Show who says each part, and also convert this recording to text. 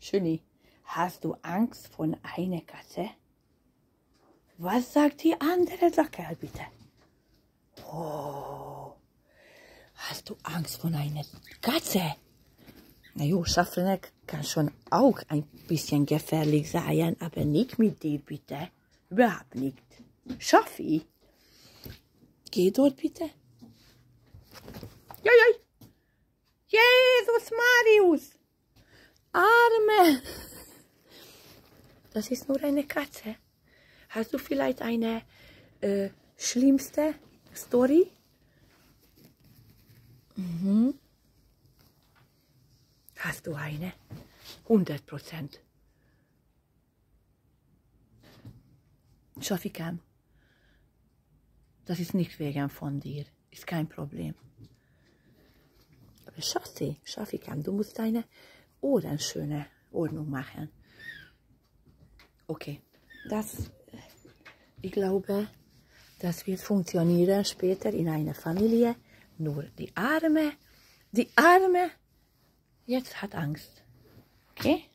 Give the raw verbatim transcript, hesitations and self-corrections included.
Speaker 1: Schöni, hast du Angst vor einer Katze? Was sagt die andere Sackerl bitte? Oh, hast du Angst vor einer Katze? Na jo, Schaffrenek kann schon auch ein bisschen gefährlich sein, aber nicht mit dir bitte. Überhaupt nicht. Schaffi, geh dort bitte. Joi, joi. Jesus Marius. Arme. Das ist nur eine Katze. Hast du vielleicht eine äh, schlimmste Story? Mhm. Hast du eine? hundert Prozent. Schafikam, das ist nicht wegen von dir. Ist kein Problem. Aber Schatzi, Schafikam, du musst deine Ohren schöne Ordnung machen. Okay, das, ich glaube, das wird funktionieren später in einer Familie. Nur die Arme, die Arme, jetzt hat Angst. Okay?